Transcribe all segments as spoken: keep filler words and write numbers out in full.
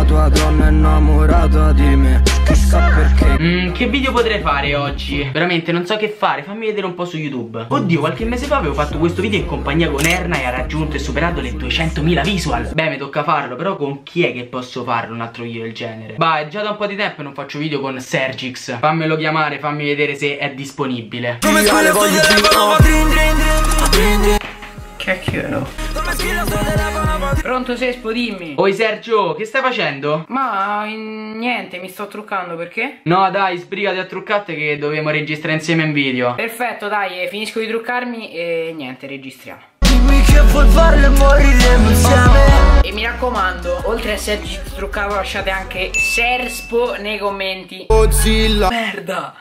la tua donna è innamorata di me, chissà perché. Mm, che video potrei fare oggi? Veramente non so che fare, fammi vedere un po' su YouTube. Oddio, qualche mese fa avevo fatto questo video in compagnia con Erna e ha raggiunto e superato le duecentomila visual. Beh, mi tocca farlo, però con chi è che posso farlo un altro video del genere? Bah, è già da un po' di tempo che non faccio video con Sergix. Fammelo chiamare, fammi vedere se è disponibile. Come cacchio. Pronto Sespo, dimmi. Oi Sergio, che stai facendo? Ma in... niente, mi sto truccando, perché? No dai, sbrigati a truccate che dobbiamo registrare insieme un video. Perfetto, dai, finisco di truccarmi e niente, registriamo. Dimmi che vuoi farle moriremo insieme. E mi raccomando, oltre a Sergi truccato lasciate anche Serspo nei commenti. Godzilla. Merda.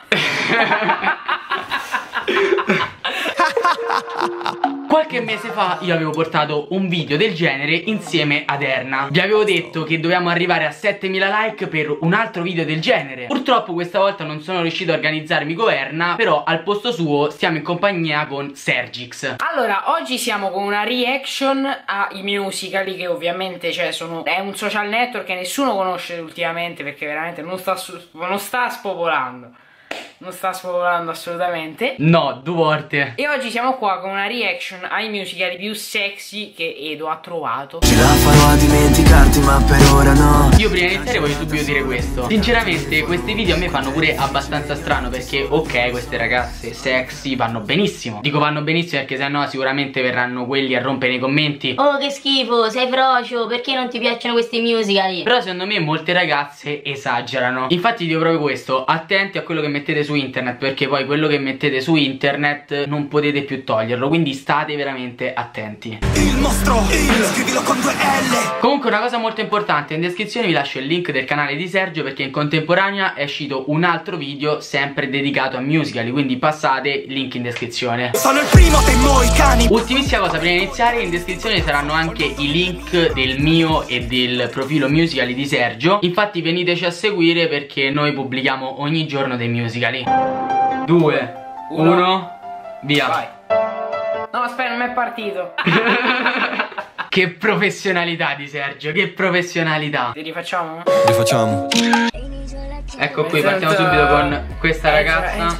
Qualche mese fa io avevo portato un video del genere insieme ad Erna. Vi avevo detto che dovevamo arrivare a settemila like per un altro video del genere. Purtroppo questa volta non sono riuscito a organizzarmi con Erna, però al posto suo stiamo in compagnia con Sergix. Allora, oggi siamo con una reaction ai Musical.ly, che ovviamente cioè, sono, è un social network che nessuno conosce ultimamente, perché veramente non sta, non sta spopolando. Non sta spopolando assolutamente. No, due volte. E oggi siamo qua con una reaction ai Musical.ly più sexy che Edo ha trovato. Ce la farò a dimenticarti ma per ora no. Io prima di iniziare voglio subito dire questo. Sinceramente questi video a me fanno pure abbastanza strano, perché ok, queste ragazze sexy vanno benissimo. Dico vanno benissimo perché sennò sicuramente verranno quelli a rompere nei commenti: oh che schifo, sei frocio, perché non ti piacciono questi Musical.ly? Però secondo me molte ragazze esagerano. Infatti dico proprio questo: attenti a quello che mettete su internet, perché poi quello che mettete su internet non potete più toglierlo, quindi state veramente attenti. Il mostro, il, scrivilo con due L. Comunque una cosa molto importante, in descrizione vi lascio il link del canale di Sergio, perché in contemporanea è uscito un altro video sempre dedicato a Musical.ly, quindi passate, link in descrizione. Sono il primo dei moicani. Ultimissima cosa prima di iniziare, in descrizione saranno anche i link del mio e del profilo Musical.ly di Sergio. Infatti veniteci a seguire perché noi pubblichiamo ogni giorno dei Musical.ly. Due, Uno. uno, via. Vai. No, aspetta, non è partito. Che professionalità di Sergio, che professionalità. Ti rifacciamo? Rifacciamo. Ecco qui, partiamo subito con questa ragazza.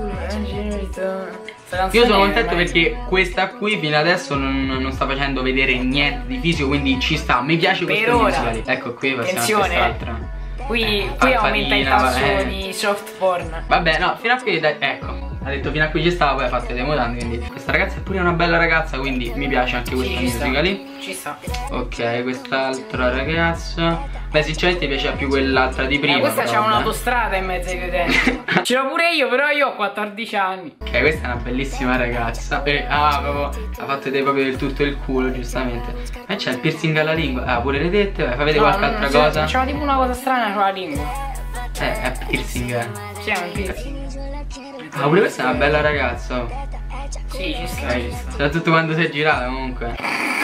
Io sono contento perché questa qui fino adesso non, non sta facendo vedere niente di fisico, quindi ci sta, mi piace per questo ora. Musical.ly. Ecco qui, passiamo a Attenzione. quest'altra. Qui, qui aumenta il tasso vabbè. di soft porn. Vabbè, no, fino a qui, dai, ecco. Ha detto fino a qui ci stava, poi ha fatto dei mutande. Quindi questa ragazza è pure una bella ragazza, quindi mi piace anche questa Sì, ci sta. Musical.ly. Ci sta. Ok, quest'altra ragazza. Beh, sinceramente mi piaceva più quell'altra di prima. Eh, questa però c'ha vabbè. un'autostrada in mezzo ai due denti. Ce l'ho pure io, però io ho quattordici anni. Ok, questa è una bellissima ragazza. Eh, ah, proprio, ha fatto vedere proprio del tutto il culo, giustamente. E c'è il piercing alla lingua. Ah, pure le tette. Vai, fa vedere No, qualche non- altra non- cosa. C'era tipo una cosa strana con la lingua. Eh, è piercing. eh. Sì, è un piercing. Ah, pure questa è una bella ragazza. Sì, ci sta, Ok, ci sta. soprattutto quando si è girata comunque.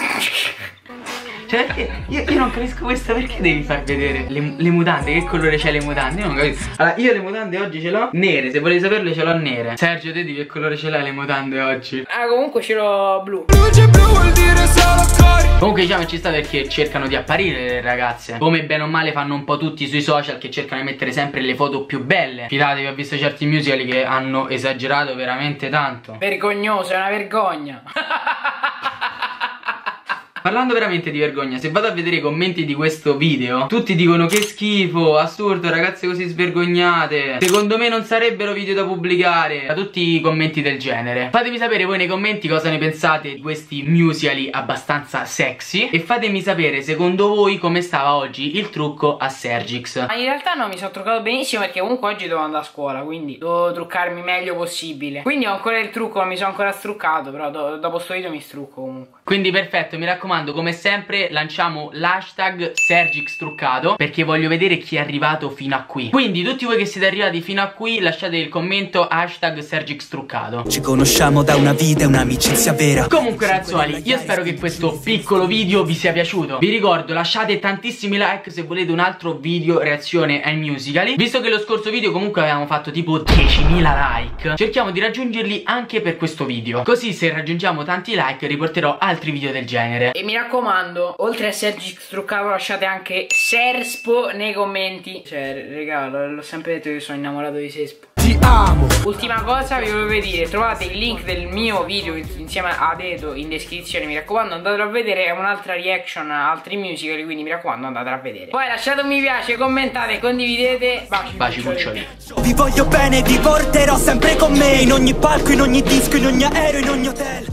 Cioè perché io, io non capisco questa, perché devi far vedere le, le mutande, che colore c'è le mutande? Io non capisco. Allora io le mutande oggi ce l'ho nere, se volete saperle ce l'ho nere. Sergio, te di che colore ce l'hai le mutande oggi? Ah, comunque ce l'ho blu. Comunque diciamo ci sta perché cercano di apparire le ragazze, come bene o male fanno un po' tutti sui social, che cercano di mettere sempre le foto più belle. Fidatevi, ho visto certi Musical.ly che hanno esagerato veramente tanto. Vergognoso, è una vergogna. Parlando veramente di vergogna, se vado a vedere i commenti di questo video, tutti dicono che schifo, assurdo, ragazze così svergognate, secondo me non sarebbero video da pubblicare, da tutti i commenti del genere. Fatemi sapere voi nei commenti cosa ne pensate di questi Musical.ly abbastanza sexy, e fatemi sapere secondo voi come stava oggi il trucco a Sergix. Ma in realtà no, mi sono truccato benissimo perché comunque oggi devo andare a scuola, quindi devo truccarmi meglio possibile. Quindi ho ancora il trucco, non mi sono ancora struccato, però do dopo sto video mi strucco comunque. Quindi perfetto, mi raccomando, come sempre lanciamo l'hashtag Sergix truccato, perché voglio vedere chi è arrivato fino a qui. Quindi tutti voi che siete arrivati fino a qui lasciate il commento hashtag Sergix truccato. Ci conosciamo da una vita, è un'amicizia vera. Comunque ragazzuoli, io spero che questo piccolo video vi sia piaciuto. Vi ricordo, lasciate tantissimi like se volete un altro video reazione ai Musical.ly. Visto che lo scorso video comunque avevamo fatto tipo diecimila like, cerchiamo di raggiungerli anche per questo video. Così se raggiungiamo tanti like riporterò a altri video del genere. E mi raccomando, oltre a Sergi Truccato lasciate anche Serspo nei commenti. Cioè raga, l'ho sempre detto che sono innamorato di Serspo. Ti amo. Ultima cosa vi volevo dire, trovate il link del mio video insieme ad Edo in descrizione, mi raccomando andatelo a vedere, è un'altra reaction a altri musical, quindi mi raccomando andatelo a vedere. Poi lasciate un mi piace, commentate, condividete, baci, baci cuccioli. Vi voglio bene, vi porterò sempre con me, in ogni palco, in ogni disco, in ogni aereo, in ogni hotel.